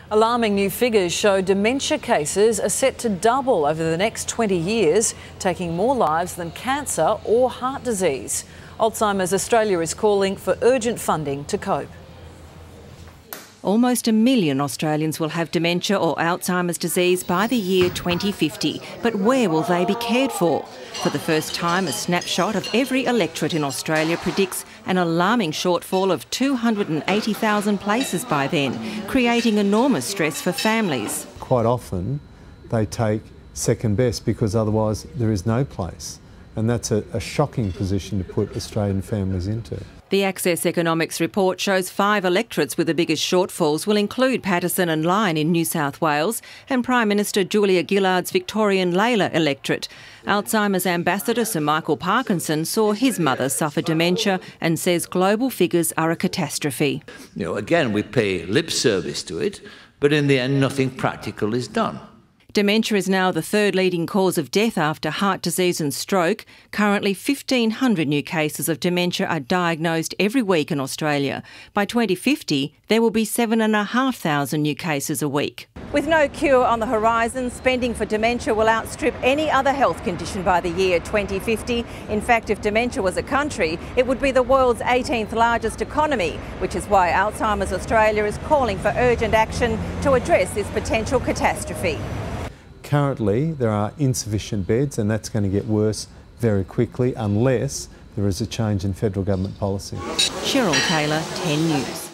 Alarming new figures show dementia cases are set to double over the next 20 years, taking more lives than cancer or heart disease. Alzheimer's Australia is calling for urgent funding to cope. Almost 1 million Australians will have dementia or Alzheimer's disease by the year 2050. But where will they be cared for? For the first time, a snapshot of every electorate in Australia predicts an alarming shortfall of 280,000 places by then, creating enormous stress for families. Quite often they take second best because otherwise there is no place. And that's a shocking position to put Australian families into. The Access Economics report shows 5 electorates with the biggest shortfalls will include Patterson and Lyne in New South Wales and Prime Minister Julia Gillard's Victorian Layla electorate. Alzheimer's ambassador Sir Michael Parkinson saw his mother suffer dementia and says global figures are a catastrophe. Again, we pay lip service to it, but in the end nothing practical is done. Dementia is now the 3rd leading cause of death after heart disease and stroke. Currently, 1,500 new cases of dementia are diagnosed every week in Australia. By 2050, there will be 7,500 new cases a week. With no cure on the horizon, spending for dementia will outstrip any other health condition by the year 2050. In fact, if dementia was a country, it would be the world's 18th largest economy, which is why Alzheimer's Australia is calling for urgent action to address this potential catastrophe. Currently, there are insufficient beds, and that's going to get worse very quickly unless there is a change in federal government policy. Cheryl Taylor, 10 News.